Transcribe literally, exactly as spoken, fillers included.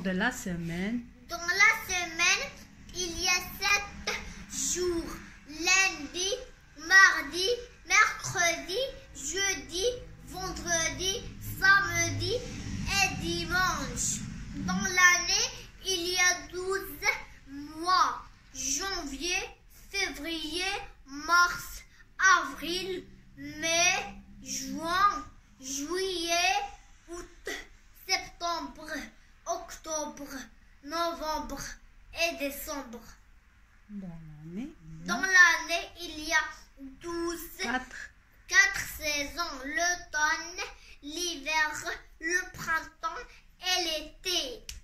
de la semaine. Dans la semaine, il y a sept jours. Lundi, mardi, mercredi, jeudi, vendredi, samedi et dimanche. Dans l'année, il y a douze mois. Janvier, février, mars, avril, mai, juin, juillet, août, septembre, octobre, novembre et décembre. Dans l'année, il y a Dans l'année, il y a douze, quatre. quatre saisons, l'automne, l'hiver, le printemps et l'été.